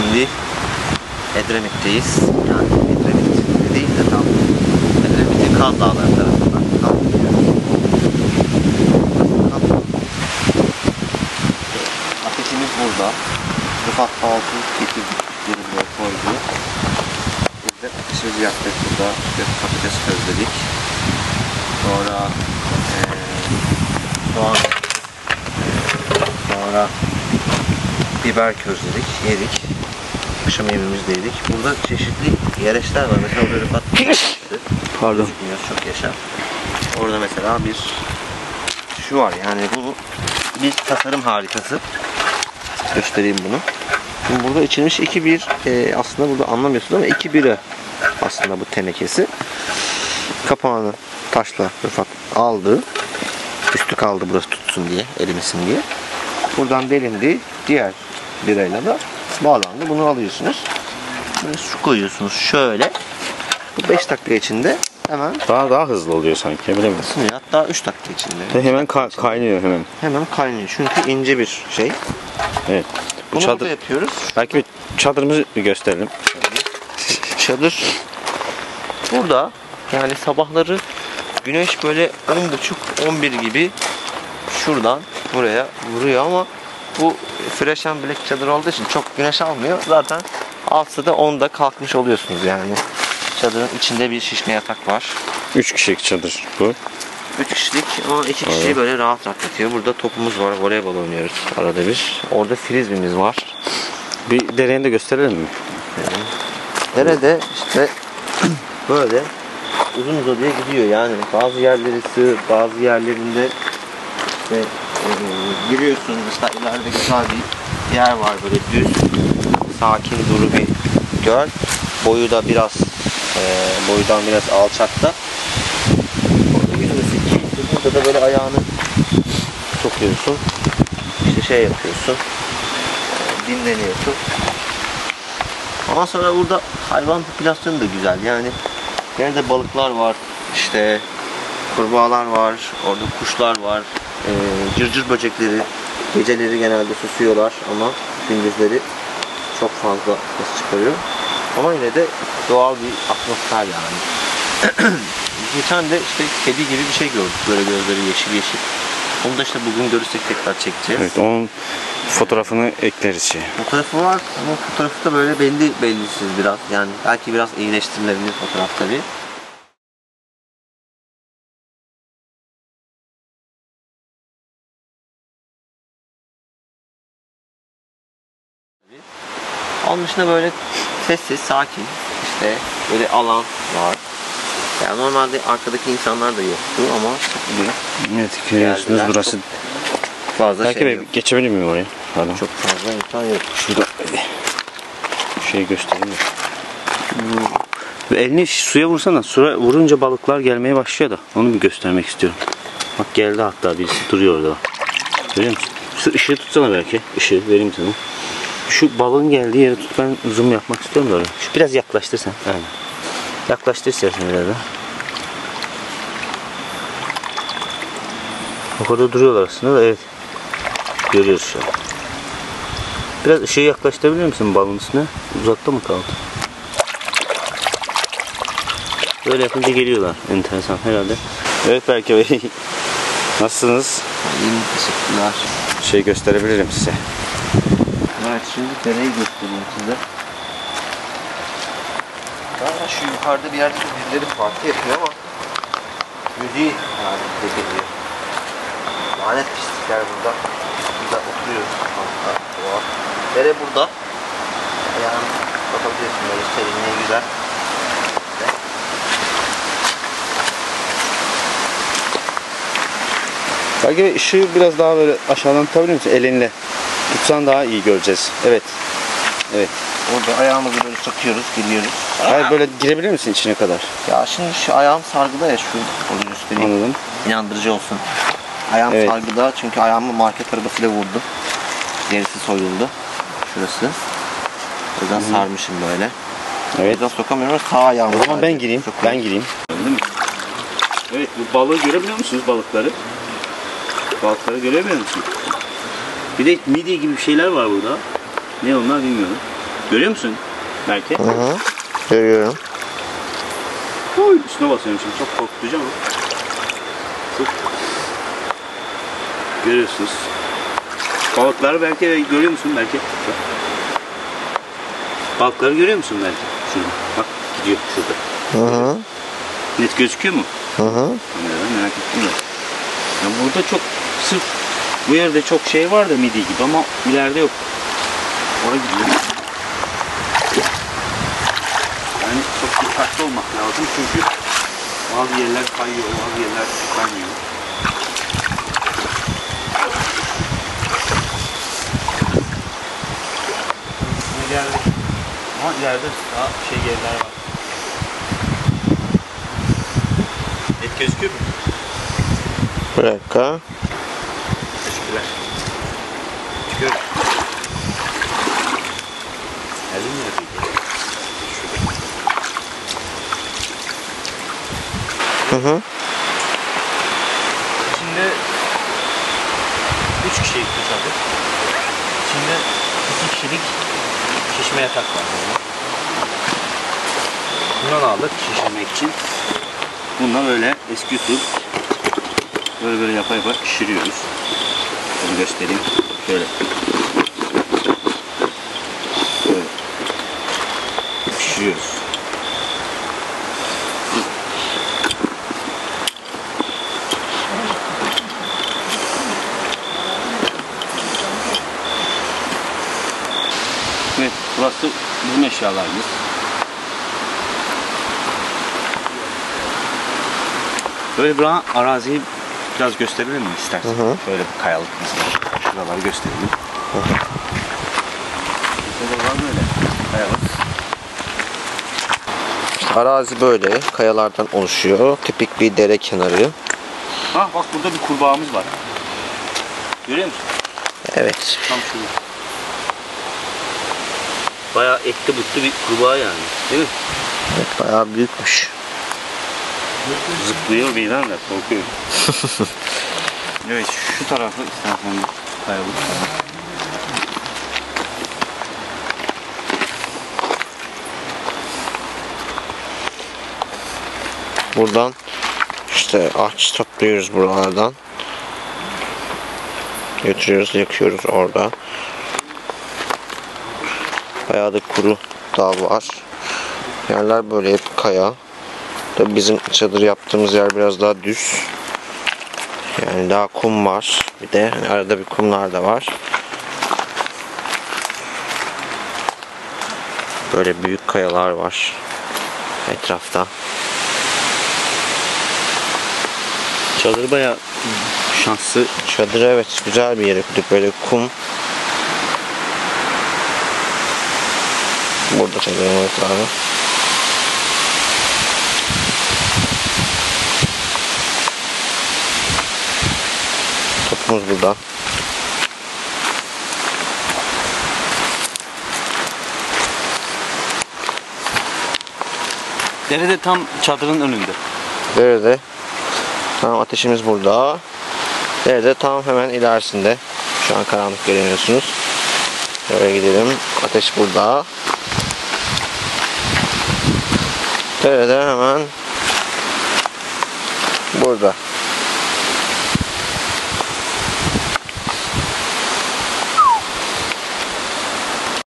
Şimdi Edremit'teyiz. Yani Edremit değil de tam Edremit'in Kaz Dağları tarafından. Ateşimiz burada. Rıfat altı getirdik. Yerine koydu. Biz de ateşimizi yaktık burada. İşte patates közledik. Sonra soğan, sonra biber közledik, yedik. Akşam yemeğimizi de yedik. Burada çeşitli yereçler var. Mesela orada Rıfat pardon. Çok yaşa. Orada mesela bir şu var, yani bu bir tasarım harikası. Göstereyim bunu. Şimdi burada içilmiş 2-1 aslında burada anlamıyorsun ama 2-1'e aslında bu tenekesi. Kapağını taşla Rıfat aldı. Üstü kaldı burası tutsun diye, erimesin diye. Buradan delindi. Diğer birayla da bağlandı. Bunu alıyorsunuz. Böyle su koyuyorsunuz şöyle. Bu 5 dakika içinde hemen Daha hızlı oluyor sanki. Bilemedim. ısınıyor. Hatta 3 dakika içinde. Hemen kaynıyor hemen. Hemen kaynıyor. Çünkü ince bir şey. Evet. Bu Bunu çadır burada yapıyoruz. belki bir çadırımızı bir gösterelim. Çadır burada. Yani sabahları güneş böyle 10.30-11 gibi şuradan buraya vuruyor ama bu Fresh and Black çadır olduğu için çok güneş almıyor. Zaten altta da 10'da kalkmış oluyorsunuz yani. Çadırın içinde bir şişme yatak var. 3 kişilik çadır bu. 3 kişilik ama 2 kişiyi böyle rahat yatıyor. Burada topumuz var. Voleybol oynuyoruz arada bir. Orada frizbimiz var. Bir dereyi de gösterelim mi? Nerede işte böyle uzun uzadıya gidiyor yani. Bazı yerleri sığ, bazı yerlerinde işte giriyorsun. Mesela ileride güzel bir yer var, böyle düz, sakin, duru bir göl. Boyu da biraz boydan biraz alçakta. Orada yürümesi keyifli. Burada da böyle ayağını sokuyorsun. İşte şey yapıyorsun. Dinleniyorsun. Ondan sonra burada hayvan popülasyonu da güzel. Yani nerede balıklar var, işte kurbağalar var, orada kuşlar var, cırcır böcekleri geceleri genelde susuyorlar ama gündüzleri çok fazla ses çıkarıyor. Ama yine de doğal bir atmosfer yani. Geçen de işte kedi gibi bir şey gördük, böyle gözleri yeşil yeşil. Onu da işte bugün görürsek tekrar çekeceğiz. Evet, onun fotoğrafını ekleriz şey. Fotoğrafı var ama fotoğrafı da böyle bellisiz biraz. Yani belki biraz iyileştirilebilir fotoğraf tabii. Onun dışında böyle sessiz, sakin, işte böyle alan var. Yani normalde arkadaki insanlar da yoktu ama bugün evet, görüyorsunuz burası. Fazla belki şey yok. Geçebilir miyim oraya? Pardon. Çok fazla insan yok. Şurada şey göstereyim. Elini suya vursana. Suya vurunca balıklar gelmeye başlıyor da. Onu bir göstermek istiyorum. Bak geldi, hatta birisi duruyor orada. Görüyor musun? Şu ışığı tutsana belki. Işığı vereyim sana. Şu balığın geldiği yere tut, ben zoom yapmak istiyorum da oraya. Şu biraz yaklaştırsan. Aynen. Yaklaştır istersen biraz da. Bak orada duruyorlar aslında da, evet. Görüyoruz şu an. Biraz ışığı yaklaştırabilir misin balığın üstüne? Uzakta mı kaldı? Böyle yapınca geliyorlar. Enteresan herhalde. Evet Berke Bey. Nasılsınız? İyiyim, teşekkürler. Şey gösterebilirim size. Evet, şimdi dereyi göstereyim size. Galiba şu yukarıda bir yerde birileri parti yapıyor ama müziği yani geliyor. Lanet pislikler burada. Burada oturuyoruz. Dere burada. Yani bakabiliyorsun böyle serinliği güzel. Belki ışığı biraz daha böyle aşağıdan tutabilir misin? Elinle tutsan daha iyi göreceğiz. Evet. Evet. Orada ayağımızı böyle sokuyoruz, giriyoruz. Hayır, böyle girebilir misin içine kadar? Ya şimdi şu ayağım sargıda ya, şu onu göstereyim. Anladım. İnandırıcı olsun. Ayağım evet. sargıda çünkü ayağımı market arabasıyla vurdu. Gerisi soyuldu. Şurası. O yüzden sarmışım böyle. Evet. O yüzden sokamıyorum. Sağ ayağımı. O zaman ben gireyim. Ben gireyim. Değil mi? Evet, bu balığı görebiliyor musunuz, balıkları? Balıkları görebiliyor musunuz? Bir de midye gibi şeyler var burada. Ne onlar bilmiyorum. Görüyor musun? Belki. Hı hı. Görüyorum. Oy, üstüne basıyorum şimdi. Çok korkutucu ama. Çok. Görüyorsunuz. Balıkları belki görüyor musun belki? Bak. Balıkları görüyor musun belki? Şurada. Bak gidiyor şurada. Hı hı. Net gözüküyor mu? Hı hı. Kameradan merak ettim de. Ya burada çok sırf bu yerde çok şey var da midye gibi ama ileride yok. Oraya gidiyor. Yani çok dikkatli olmak lazım çünkü bazı yerler kayıyor, bazı yerler kaymıyor. İleride, ama ileride daha şey yerler var. Net gözüküyor mu? Bir dakika. Teşekkürler. Çıkıyorum. Geldin mi yapayım? Hı hı. İçinde 3 kişilik bir çadır. İçinde 2 kişilik şişme yatak var. Bundan aldık şişirmek için. Bununla böyle eski usul böyle yapa yapa pişiriyoruz. Bunu göstereyim. Şöyle. Böyle. Pişiriyoruz. Evet, burası bizim eşyalarımız. Böyle bir araziyi biraz gösterelim mi istersen? Hı hı. Şöyle bir kayalık mesela. Şuraları gösterelim. Buralar böyle kayalık. Arazi böyle kayalardan oluşuyor. Tipik bir dere kenarı. Ha bak burada bir kurbağamız var. Görüyor musun? Evet. Tam şurada. Bayağı etli butlu bir kurbağa yani. Değil mi? Evet, bayağı büyükmüş. Zıplıyor birden de korkuyor. Evet şu tarafı istersen bir kayalık. Buradan işte ağaç topluyoruz buralardan. Götürüyoruz, yakıyoruz orada. Bayağı da kuru dal var. Yerler böyle hep kaya. Tabii bizim çadır yaptığımız yer biraz daha düz. Yani daha kum var. Bir de hani arada bir kumlar da var. Böyle büyük kayalar var etrafta. Çadır bayağı şanslı. Çadır evet güzel bir yere kurduk, böyle kum. Burada çadırımız var. Topumuz burada. Derede tam çadırın önünde. Nerede? Tamam, ateşimiz burada. Nerede? Tam hemen ilerisinde. Şu an karanlık göremiyorsunuz. Şöyle gidelim. Ateş burada. Nerede? Hemen burada.